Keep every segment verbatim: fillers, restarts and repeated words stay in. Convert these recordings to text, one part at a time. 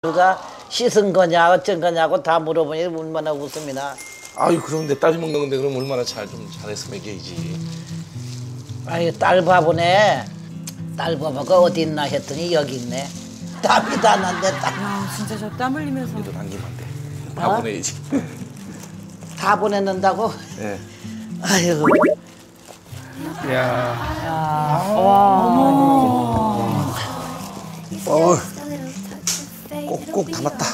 누가 씻은 거냐 어쩐 거냐고 다 물어보니 얼마나 웃음이 나. 아유 그럼 내 딸이 먹는 건데 그럼 얼마나 잘 좀 잘해서 먹여야지. 아유 딸 바보네. 딸 바보가 어디 있나 했더니 여기 있네. 땀이 다 난데 땀. 야 진짜 저 땀 흘리면서. 우리도 남기면 안 돼. 다 어? 보내야지. 다 보내는다고? 네. 아유. 야. 야. 와. 어. 꼭꼭 담았다.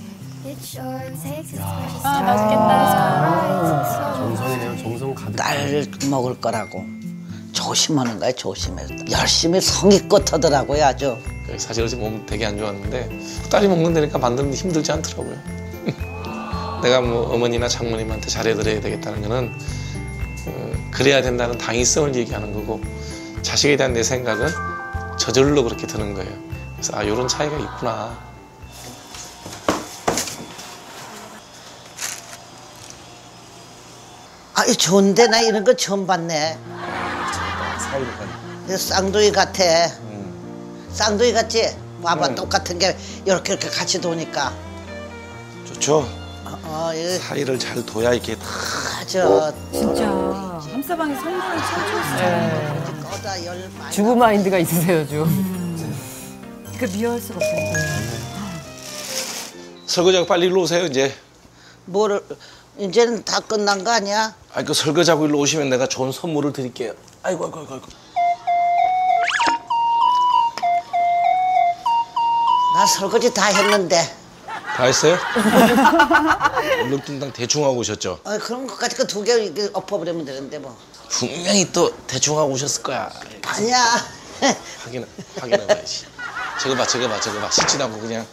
아 맛있겠다. 정성이네요. 정성 가득. 딸 먹을 거라고 조심하는 거야. 조심해서 열심히 성의껏 하더라고요. 아주. 사실 어제 몸 되게 안 좋았는데 딸이 먹는 데니까 만드는 힘들지 않더라고요. 내가 뭐 어머니나 장모님한테 잘해드려야 되겠다는 거는 어, 그래야 된다는 당위성을 얘기하는 거고 자식에 대한 내 생각은 저절로 그렇게 드는 거예요. 그래서 아 이런 차이가 있구나. 아 좋은데 나 이런 거 처음 봤네. 사이로 쌍둥이 같아. 음. 쌍둥이 같지? 봐봐 음. 똑같은 게 이렇게 이렇게 같이 도니까. 좋죠. 어, 어 이거 사이를 잘 둬야 이렇게 다. 저 진짜 함서방이 성공을 참조했어요. 꺼다 열 많이. 주부 마인드가 있으세요, 좀. 음. 그 미워할 수가 없어요. 설거지하고 빨리 일로 오세요 이제. 뭐를 이제는 다 끝난 거 아니야? 아이 그 설거지하고 일로 오시면 내가 좋은 선물을 드릴게요. 아이고 아이고 아이고. 아이고. 나 설거지 다 했는데. 다 했어요? 울릉뚱땅 대충 하고 오셨죠? 아 그런 것까지 그 두 개 엎어버리면 되는데 뭐. 분명히 또 대충 하고 오셨을 거야. 아니야. 확인 확인해봐야지. 저거 봐 저거 봐 저거 봐 씻지도 않고 그냥.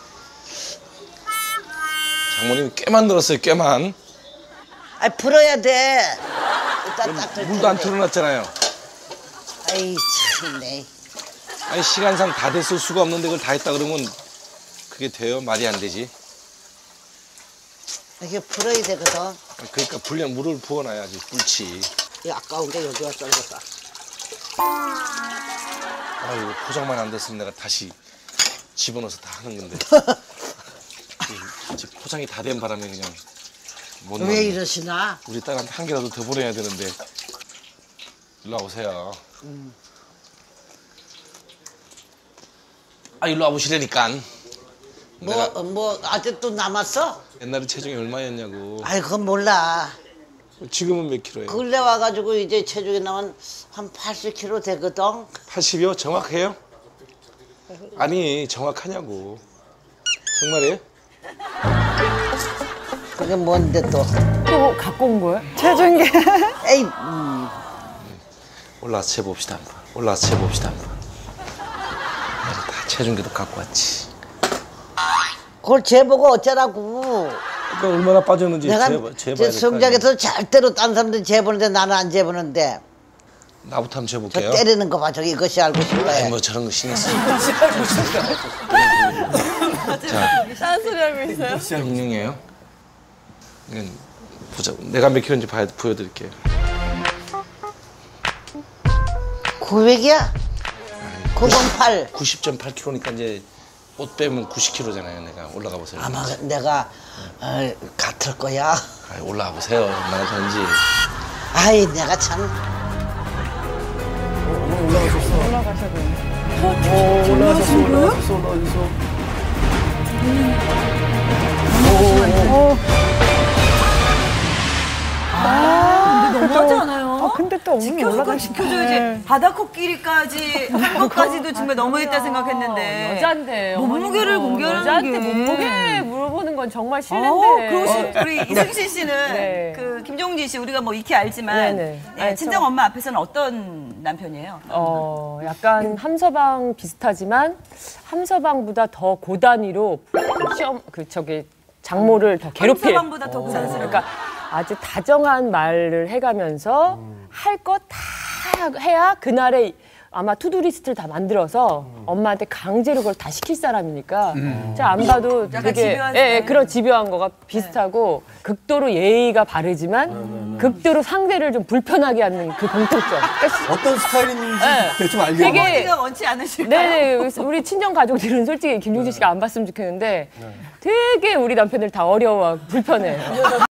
장모님 꾀만 늘었어요 꾀만. 아 풀어야 돼. 일단 딱 물도 안 틀어놨잖아요. 아이 참네. 아니 시간상 다 됐을 수가 없는데 그걸 다 했다 그러면 그게 돼요? 말이 안 되지. 이게 풀어야 되거든. 그러니까 불량 물을 부어놔야지 꿀치. 이 아까운 게 여기가 썰렸다. 아유 포장만 안 됐으면 내가 다시 집어넣어서 다 하는 건데. 지금 포장이 다 된 바람에 그냥 못 왜 넣네. 이러시나? 우리 딸한테 한 개라도 더 보내야 되는데. 일로 와보세요. 음. 아 일로 와보시라니까. 뭐, 내가 어, 뭐, 아직도 남았어? 옛날에 체중이 얼마였냐고. 아이, 그건 몰라. 지금은 몇 킬로예요? 근래 와가지고 이제 체중이 나면 한 팔십 킬로그램 되거든? 팔십이요? 정확해요? 아니 정확하냐고. 정말이에요? 그게 뭔데 또. 또 갖고 온 거예요? 체중계. 에이, 음. 올라와서 재봅시다 한번. 올라와서 재봅시다 한번. 내가 다 체중계도 갖고 왔지. 그걸 재보고 어쩌라고. 그러니까 얼마나 빠졌는지 내가 재봐, 재봐야 제 될 거 아니에요. 성장에서 절대로 딴 사람들 재보는데 나는 안 재보는데. 나부터 한번 저 재볼게요. 때리는 거 봐. 저기 이것이 알고 아니 싶어요. 뭐 저런 거 신경 쓰지. 자, 딴 소리 하고 있어요? 영영이에요. 이건 보자. 내가 몇 킬로인지 봐야 보여드릴게요. 구백이야? 구십팔. 구십 점 팔 킬로니까 이제 옷 빼면 구십 킬로잖아요. 내가 올라가 보세요. 아마 내가 어, 같을 거야. 아이, 올라가 보세요. 얼마나 되는지. 아이, 내가 참. 올라가셔야 돼요. 오, 올라가셨어, 올라가셨어, 올라가셨어. 근데 너무하지 않아요? 아, 근데 또 어머니 지켜줄 건 올라가시 지켜줘야지. 바다 코끼리까지 한 것까지도 정말 너무했다 생각했는데. 여자인데. 몸무게를 어머니가 공개하는 여자한테 게. 몸무게 물어보는 건 정말 어, 실례인데. 그러시 우리 이승신 씨는 네. 그 김종진 씨 우리가 뭐 익히 알지만 네네. 네, 아니, 친정 저- 엄마 앞에서는 어떤 남편이에요? 어, 약간 함서방 비슷하지만 함서방보다 더 고단위로 시험 그 저기 장모를 더 괴롭힐. 함서방보다 더 고단스러워. 그러니까 아주 다정한 말을 해가면서 할 것 다 해야 그날의 아마 투두리스트를 다 만들어서 엄마한테 강제로 그걸 다 시킬 사람이니까 제가 안 봐도 되게 집요한 예, 예, 스타일. 그런 집요한 거가 비슷하고 극도로 예의가 바르지만 극도로 상대를 좀 불편하게 하는 그 공통점. 그러니까 어떤 스타일인지 네. 대충 알겠네. 되게- 어머니가 원치 않으실까요? 네네 우리 친정 가족들은 솔직히 김용진 씨가 안 봤으면 좋겠는데 되게 우리 남편들 다 어려워 불편해.